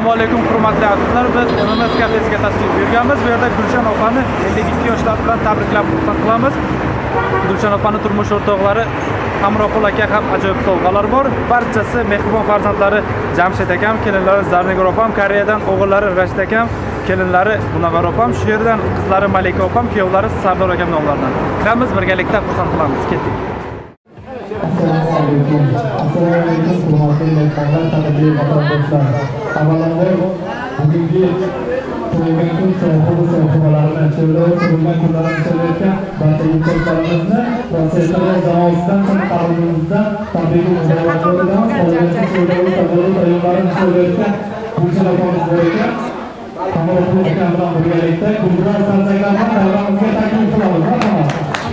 Assalomu alaykum hurmatli azizlar. Biz MMS kafesiga tashrif buyurganmiz. Bu yerda Gulshan opani 52 yoshlar bilan tabriklab xursand qilamiz. Gulshan opani turmush o'rtoqlari Hamroqul aka ham ajoyib sovg'alar bor. Barchasi mehribon farzandlari Jamshid akam, kelinlari Zarnigor opam, Koreyadan o'g'illari Rashid akam, kelinlari Munavvar opam, shu yerdan qizlari Malika opam, kuyovlari Sardor akam nomlaridan. Hammamiz birgalikda xursand qilamiz. Ketdik. Assalomu alaykum hurmatli mehmonlar, qadrli vatandoshlar. Avvalambor bugungi tug'ilgan kun sohibalarini tug'ilgan kunlarini chilayotgan barcha yurtdoshlarimizni Rossiya jamoasidan qaramizda tabriklar muborak bo'lamiz. Qolgan so'rovlar tayyorlarini chilayotgan Gulshan opamiz bor ekan. Hamroqul aka bilan birgalikda Gulshan sansaklarni davramizga taklif qilamiz. Marhamat.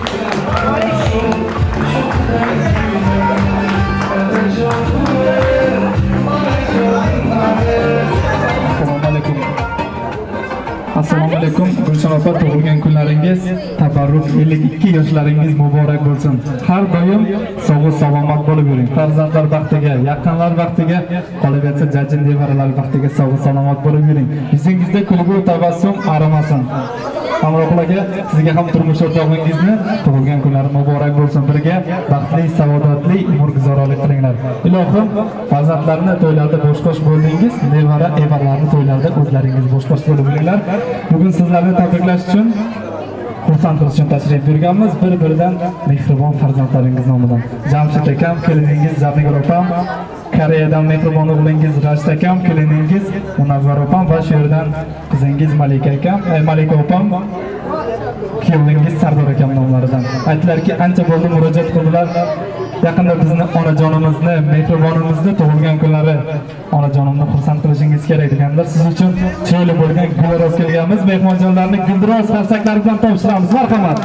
Assalomu alaykum Gulshan opa, tug'ilgan kunlaringiz tabarruk 52 yoshlaringiz muborak bo'lsin. Har doim sog'lik salomat bo'lib yuring. Farzandlar baxtiga, yaqinlar baxtiga, qolaversa jajjin nevaralar baxtiga sog'lik salomat bo'lib yuring. Yuzingizda kulgu tabassum arimasin. Hamroqul aka, sizga ham turmush o'rtog'ingizni tug'ilgan kunlari muborak bo'lsin. Birga baxtli, saodatli umr guzaronlik qilinglar. Ilohim, farzandlarni to'ylarda bosh-qosh bo'ldingiz, nevara evarlarni to'ylarda o'zlaringiz bosh-qosh bo'lib yuringlar. Bugun sizlarni tabriklash uchun, xursand qilish uchun tashrif buyurganmiz. Bir-biridan mehribon farzandlaringiz nomidan. Jamshid akam, keliningiz Zarnigor opam, Koreyadan mehribon o'g'lingiz Rashid akam, keliningiz Munavvar opam va shu yerdan qizingiz Malika akam, Malika opam, kuyovingiz Sardor akam nomlaridan. Aytdilarki, ancha bo'ldi murojaat qildilar. Yaqinda bizni onajonimizni, mehribonimizni tug'ilgan kunlari onajonimni xursand qilishingiz kerak deganlar. Siz uchun chiroyli bo'lgan gullar olib kelganmiz. Mehmonjonlarni guldiroz qarsaklari bilan topshiramiz. Marhamat.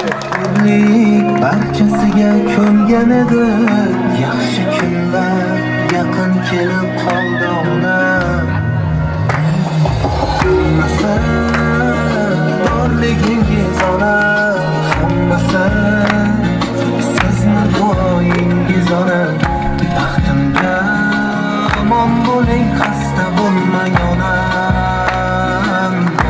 Barchasiga ko'ngan edi, yaxshi kunlar yaqin kelib qoldi ona. Hammasi borligingiz ona, hammasi sizni duoyingiz ona. Baxtimga omon bo'ling, xasta bo'lmang onam.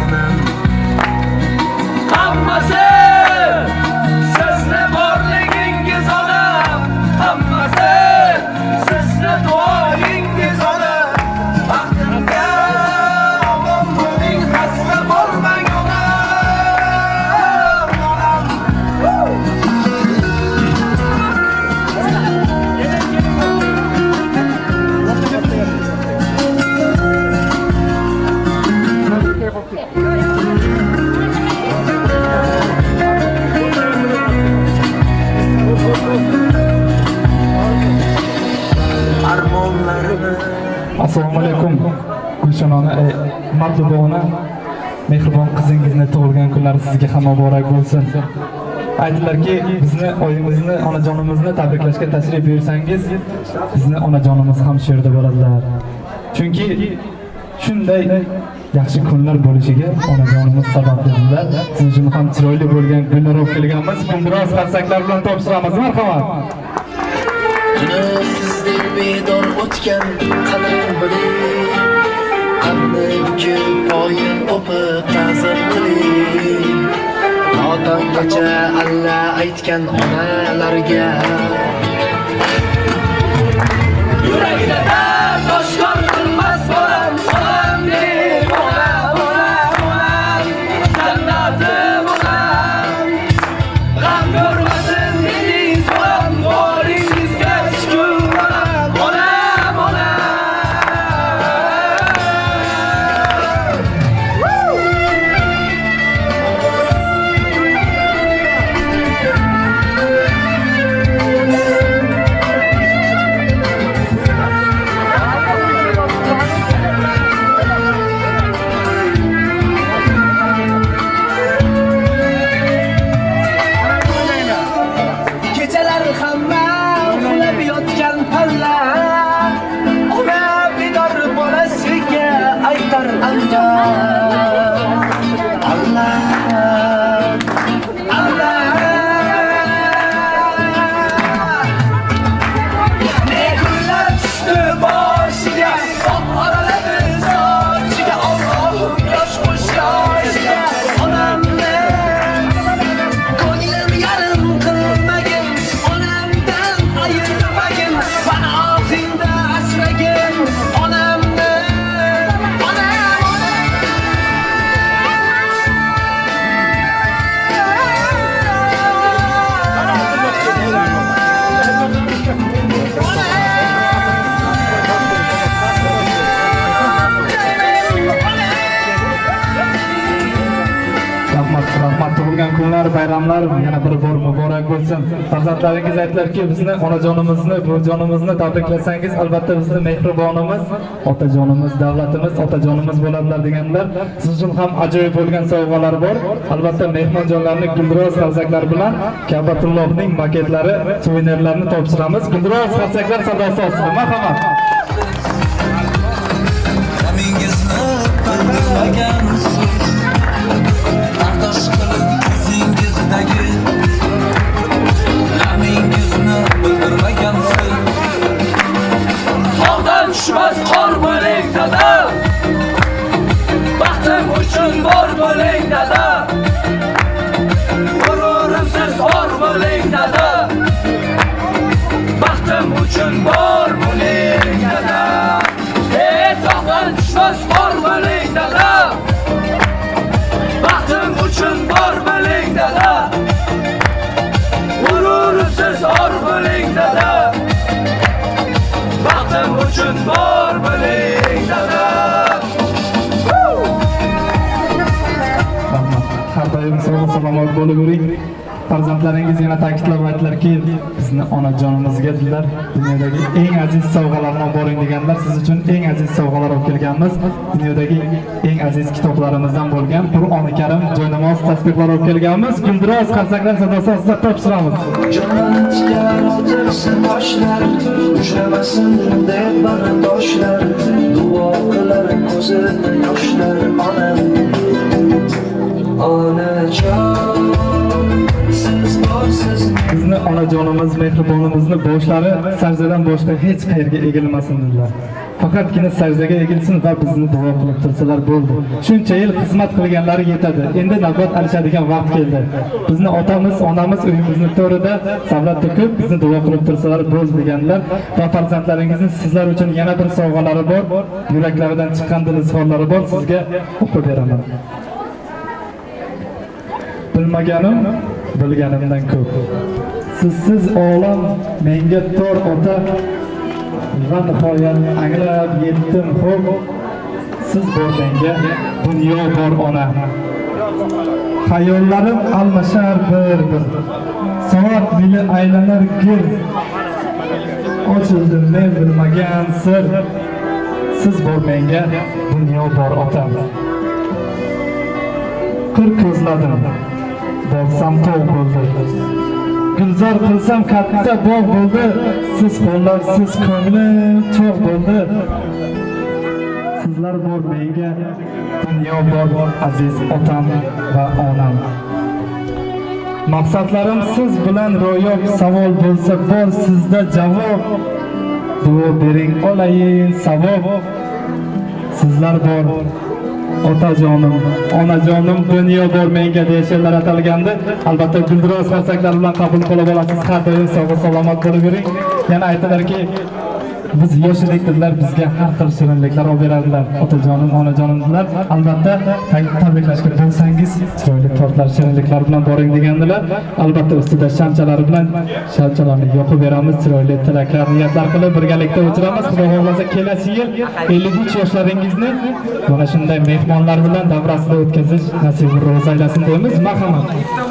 Hammasi sizni borligingiz ona, hammasi sizni duoyingiz ona. Baxtimga omon bo'ling, xasta bo'lmang ona. Assalomu alaykum Gulshan ona, Matluba ona, mehribon qizingizni tug'ilgan kunlari sizga ham muborak bo'lsin. Aytdilarki, bizni oyimizni, onajonimizni tabriklashga tashrif buyursangiz, bizni onajonimiz ham shu yerda bo'ladilar. Chunki shunday yaxshi kunlar bo'lishiga onajonimiz sabablidirlar. Siz uchun ham chiroyli bo'lgan gullar olib kelganmiz. Guldiroz qarsaklar bilan topshiramiz. Marhamat. Sizdek bedor o'tgan qadrim biling, qalbimga poyin o'pib ta'zim qiling. Otamgacha alla aytgan onalarga yuragida toshkor qilmas bolam, bolam deb bolam, bolam jannatim bolam. G'am ko'rmasin dedingiz bolam, boringizga shukr bolam, bolam, bolam. bayramlar yana bir bor muborak bo'lsin. Farzandlaringiz aytdilarki, bizni onajonimizni, buvijonimizni tabriklasangiz, albatta bizni mehribonimiz, otajonimiz, davlatimiz, otajonimiz bo'ladilar deganlar. Siz uchun ham ajoyib bo'lgan sovg'alar bor. Albatta mehmonjonlarning Guldiroz qarsaklar bilan Ka'batullohning maketlari, suvenirlarini topshiramiz. Guldiroz qarsaklar sadosi ostida. Marhamat. Namingizni bildirmagansiz, bardosh qilib ko'zingizdagi namingizni bildirmagansiz. Tog'dan tushmas qor bo'ling dada, baxtim uchun bor bo'ling dada, g'ururimsiz or bo'ling dada, baxtim uchun bor bo'ling dada. Tog'dan tushmas qor bo'ling dada, baxtim uchun bor bo'ling dada, g'ururimsiz or bo'ling dada, baxtim uchun bor bo'ling dada. Har doim sog' salomat bo'lib yuring. Farzandlaringiz yana ta'kidlab aytdilarki, bizni onajonimizga dedilar, dunyodagi eng aziz sovg'alarni olib boring deganlar. Siz uchun eng aziz sovg'alar olib kelganmiz. Dunyodagi eng aziz kitoblarimizdan bo'lgan Qur'oni Karim, joynamoz, tasbihlar olib kelganmiz. Guldiroz qarsaklar sadosi ostida topshiramiz. Jannatga o'tirsin toshlar, ushlamasin deb bardoshlar, duo qilar ko'zida yoshlar onam. Onajon bizni onajonimiz, mehribonimizni boshlari sajdadan boshqa hech qayerga egilmasin dedilar. Faqatgina sajdaga egilsin va bizni duo qilib tursalar bo'ldi. Shuncha yil xizmat qilganlari yetadi. Endi navbat alishadigan vaqt keldi. Bizni otamiz, onamiz uyimizni to'rida savlat to'kib bizni duo qilib tursalar bo'ldi deganlar. Va farzandlaringizning sizlar uchun yana bir sovg'alari bor, yuraklaridan chiqqan dil izhorlari bor. Sizga o'qib beraman. Bilmaganim bilganimdan ko'p. Sizsiz olam menga tor ota, va nihoyat anglab yetdim xo'p. Siz bor menga, dunyo bor ona. Xayollarim almashar bir-bir, soat mili aylanar gir. Ochildi men bilmagan sir. Siz bor menga, dunyo bor otam. Qir ko'zladim, borsam tog' bo'ldi. Gulzor qilsam katta bog' bo'ldi. Siz qo'llar, siz ko'nglim cho'g' bo'ldi. Sizlar bor menga, dunyo bor aziz otam va onam. Maqsadlarim siz bilan ro'yob, savol bo'lsa bor sizda javob. Duo bering olayin savob. Sizlar bor otajonim, onajonim, dunyo bor menga deya she'rlar atalgandi. Albatta Guldiroz qarsaklar bilan qabul qilib olasiz. Har doim sog' salomat bo'lib yuring. Yana aytdilarki, biz yosh edik dedilar, bizga har xil shirinliklar olib beradilar. Otajonim, onajonim dedilar. Albatta tabriklashga bo'lsangiz, chiroyli tortlar, shirinliklar bilan boring degandilar. Albatta ustida shamchalari bilan shamchalarni yoqib beramiz. Chiroyli tilaklar, niyatlar qilib birgalikda o'chiramiz. Xudo xohlasa kelasi yil 53 yoshlaringizni mana shunday mehmonlar bilan davrasida o'tkazish nasib ro'z aylasin deymiz. Marhamat.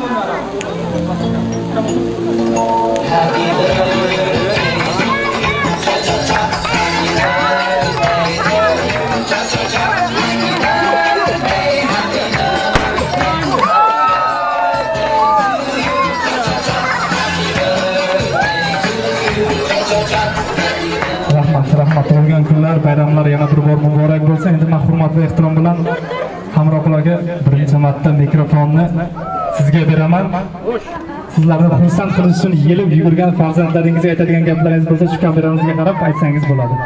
Rahmat bo'lgan kunlar, bayramlar yana bir bor muborak bo'lsin. Endi men hurmat va ehtirom bilan hamrohlarga birinchi marta mikrofonni sizga beraman. Sizlarni xursand qilish uchun yelib yugurgan farzandlaringizga aytadigan gaplaringiz bo'lsa, shu kameramizga qarab aytsangiz bo'ladi.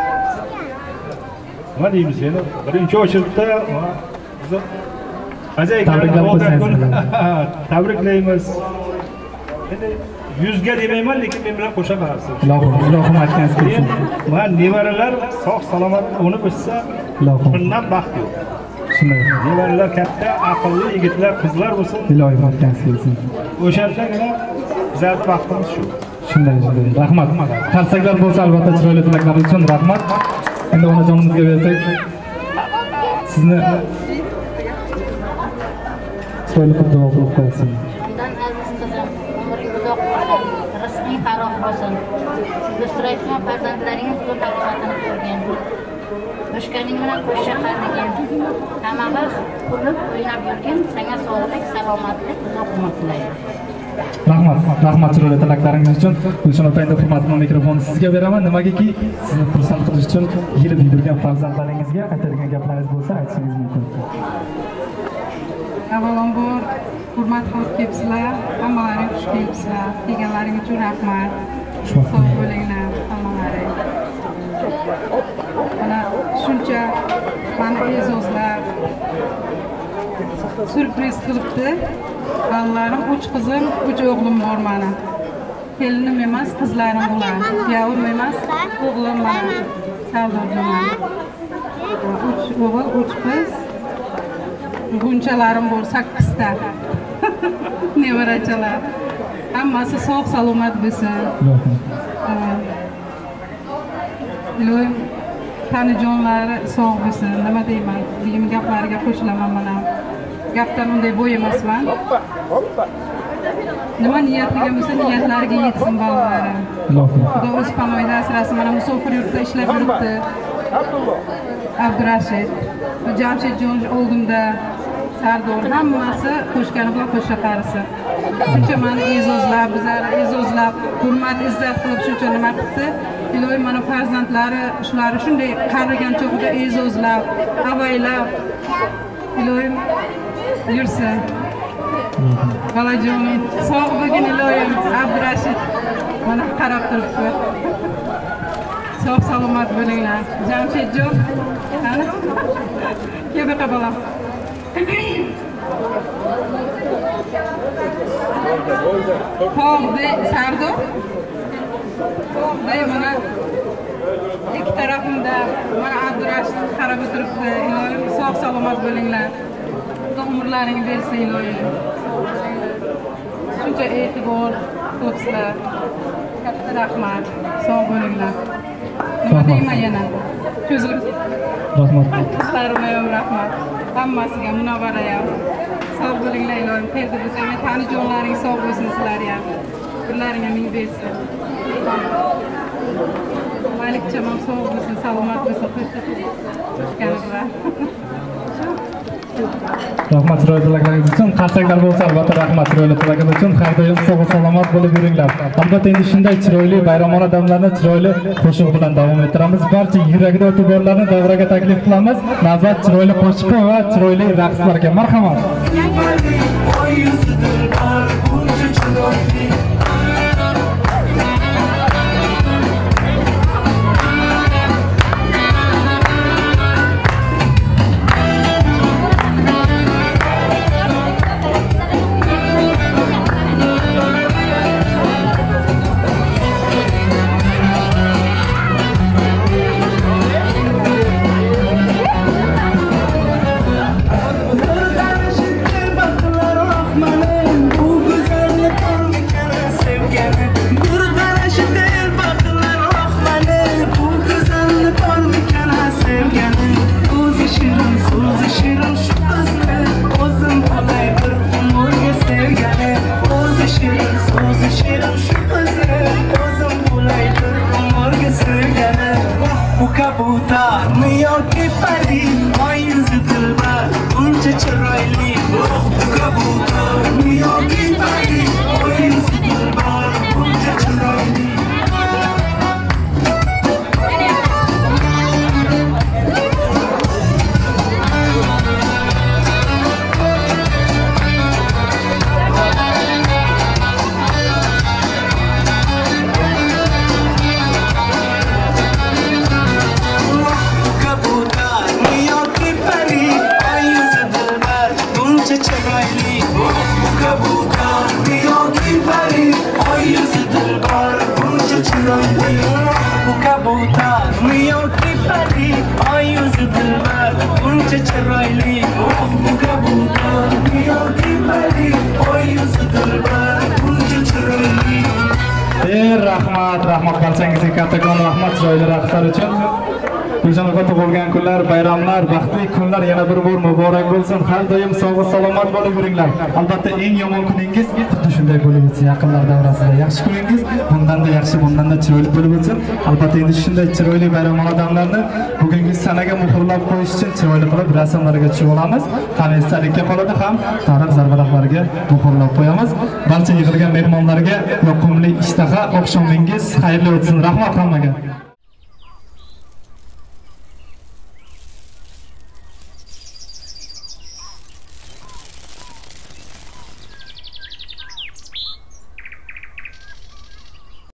Nima deymiz endi? Birinchi ochilishda bizni ajoyib tabriklaymiz. Endi 100 ga demayman, lekin men bilan qo'sha qarasiz. Ilohim aytgansiz kelsin. Men nevaralar sog' salomat o'nib o'ssa, bundan baxt yo'q. Shunday. Nevaralar katta, aqlli yigitlar, qizlar bo'lsin. Ilohim aytgansiz kelsin. O'shandagina bizlar baxtimiz shu. Shunday. Rahmat. Qarsaklar bo'lsa albatta chiroyli tilaklar uchun rahmat. Endi onajonimizga bersak, sizni chiroyli qilib duo qilib qo'ysin. olsun. Do'stlaringiz, farzandlaringiz bu salomatini ko'rgan. O'shkaning bilan qo'shcha qarnagan. Hamma vaqt kulib o'ynab yurgin. Senga sog'lik, salomatlik, uzoq umr tilayman. Rahmat chiroyli tilaklaringiz uchun. Gulshan opa, endi hurmatli mikrofonni sizga beraman. Nimagaki sizni xursand qilish uchun yilib yurgan farzandlaringizga aytadigan gaplaringiz bo'lsa aytishingiz mumkin. Avvalambor hurmat qilib kelibsizlar, hammalaring xush kelibsizlar. Kelganlaring uchun rahmat. Sog' bo'linglar hammalaring. Mana shuncha mani e'zozlar surpriz qilibdi. Balalarim 3 qizim, 3 o'g'lim bor mana. Kelinim emas, qizlarim bular. Yavurim emas, o'g'lim mana. Sardorjon. 3 o'g'il, 3 qiz. Bunchalarim bor 8 ta. Nevarachalar. Hammasi sog' salomat bo'lsin. Ilohim tanijonlari sog' bo'lsin. Nima deyman? Deyim gaplariga qo'shilaman mana. Gapdan unday bo'y emasman. Nima niyat qilgan bo'lsa, niyatlariga yetsin bolalarim. Xudo o'z panoyida asrasin. Mana musofir yurtda ishlab yuribdi. Abdurashid, Jamshidjon oldimda, Sardor, hammasi qo'shgani bilan qo'shcha qarisi. Shuncha meni e'zozlab, bizlarni e'zozlab, hurmat, izzat qilib shuncha nima qildi. Ilohim mana farzandlari shularni shunday qarigan chog'ida e'zozlab, avaylab, ilohim yursin. Balajonim, sog' bo'lgin ilohim. Abdurashid mana qarab turibdi. Sog' salomat bo'linglar. Jamshidjon, qani? Kebaqa bolam. Tog'da Sardor. Tog'da mana ikki tarafimda mana Abdurashid qarab o'tiribdi. Ilohim sog' salomat bo'linglar. Xudo umrlaringni bersin ilohim. Shuncha e'tibor qilibsizlar. Katta rahmat. Sog' bo'linglar. Nima deyman yana? Cho'zilib. Rahmat. Qizlarimga ham rahmat. Hammasiga Munavvara ham. Sog' bo'linglar ilohim. Qayerda bo'lsa ham tanijonlaring sog' bo'lsin sizlarga ham. Kunlaringga ming bersin. Malikcham ham sog' bo'lsin, salomat bo'lsin. Qo'shganlar. Rahmat chiroyli tilaklaringiz uchun. Qarsaklar bo'lsa albatta rahmat chiroyli tilaklaringiz uchun. Har doim sog' salomat bo'lib yuringlar. Albatta endi shunday chiroyli bayramona damlarni chiroyli qo'shiq bilan davom ettiramiz. Barcha yuragida o'tib borlarni davraga taklif qilamiz. Navbat chiroyli qo'shiq va chiroyli raqslarga. Marhamat. Rahmat barchangizga kattakon rahmat chiroyli raqslar uchun. Guljon opa tug'ilgan kunlar, bayramlar, baxtli kunlar yana bir bor muborak bo'lsin. Har doim sog' va salomat bo'lib yuringlar. Albatta eng yomon kuningiz xuddi shunday bo'lib o'tsin. Yaqinlar davrasida yaxshi kuningiz bundan-da yaxshi, bundan-da chiroyli bo'lib o'tsin. Albatta endi shunday chiroyli bayram odamlarni bugungi sanaga muhrlab qo'yish uchun chiroyli qilib rasmlarga tushib olamiz. Qani esdalikka qoladi ham tarix zarbalaqlariga muhrlab qo'yamiz. Barcha yig'ilgan mehmonlarga yoqimli ishtaha oqshomingiz xayrli o'tsin. Rahmat hammaga.